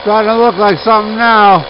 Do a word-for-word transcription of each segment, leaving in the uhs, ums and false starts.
Starting to look like something now.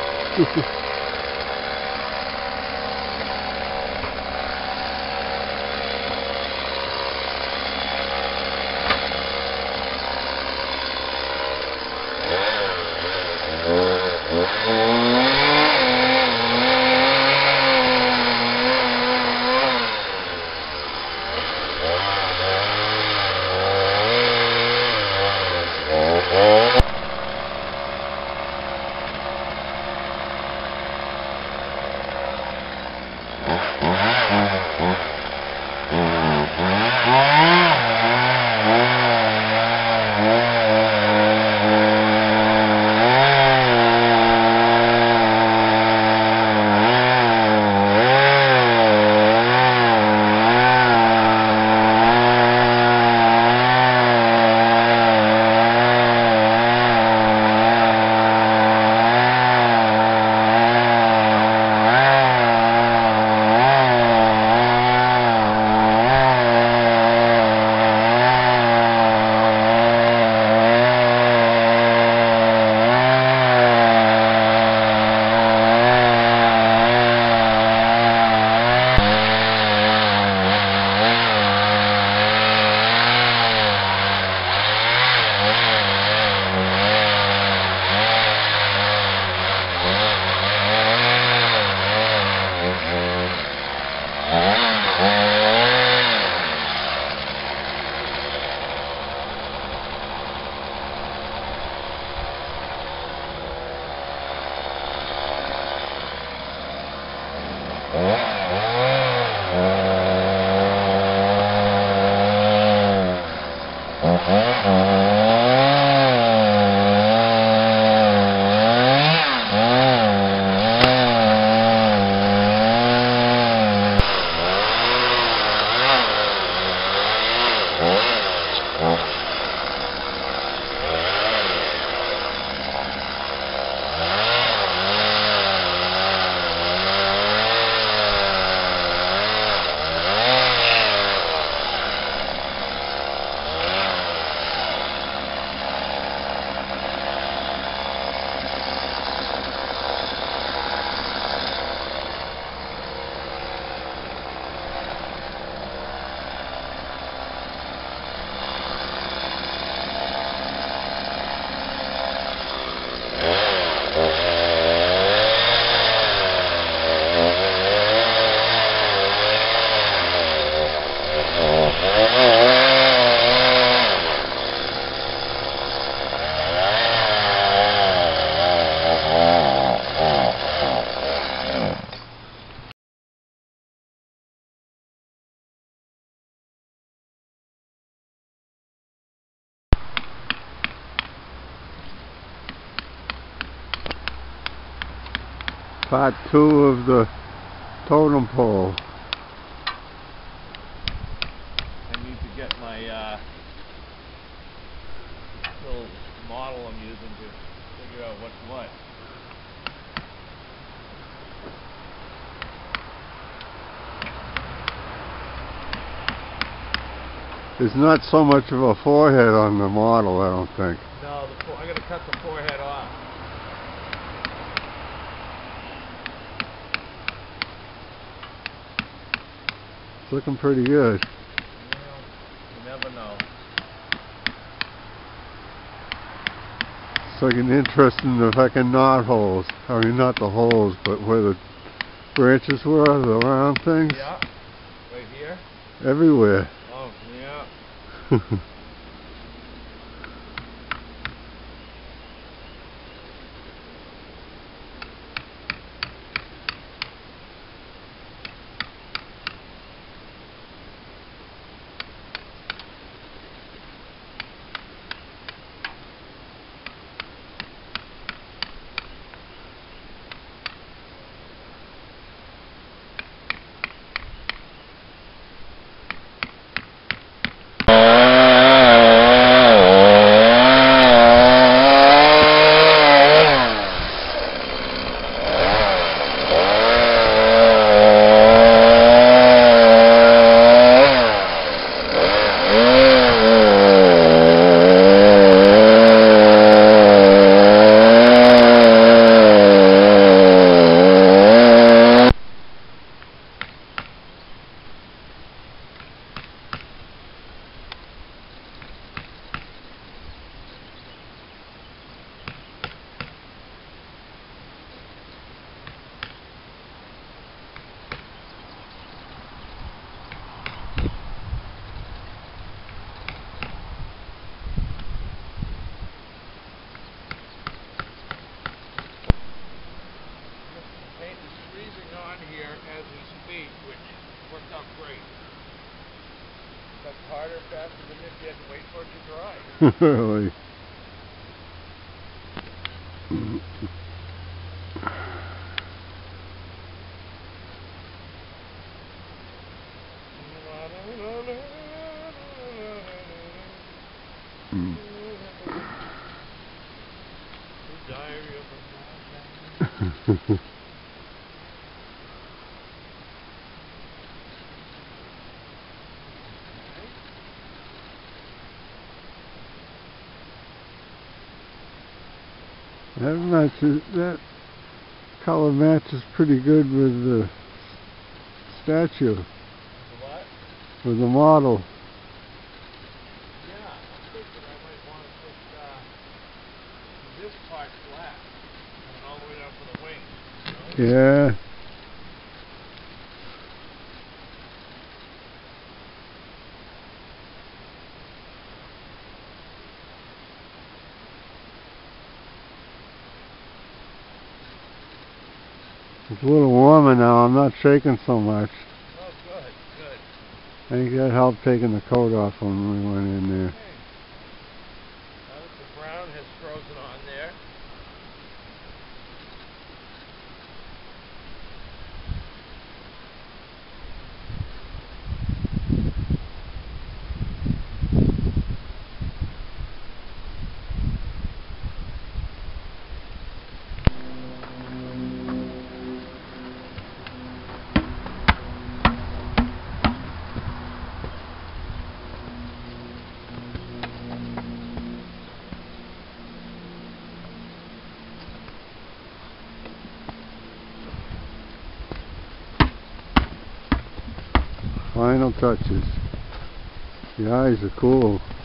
Part two of the totem pole. I need to get my uh, little model I'm using to figure out what's what. There's not so much of a forehead on the model, I don't think. No, the I gotta cut the forehead off. It's looking pretty good. Well, you never know. It's like an interest in the fucking knot holes. I mean, not the holes, but where the branches were, the round things. Yeah, right here. Everywhere. Oh, yeah. Uh... cuts harder, faster than if you had to wait for it to dry. Really? Mm. The Diary of a Madman. That matches, that color matches pretty good with the statue, The what? with the model. Yeah, I'm thinking I might want to put uh, this part flat and all the way down for the wings. You know? Yeah. It's a little warmer now, I'm not shaking so much. Oh, good, good. I think that helped taking the coat off when we went in there. Okay. Now that the brown has frozen on there, Final touches. The eyes are cool.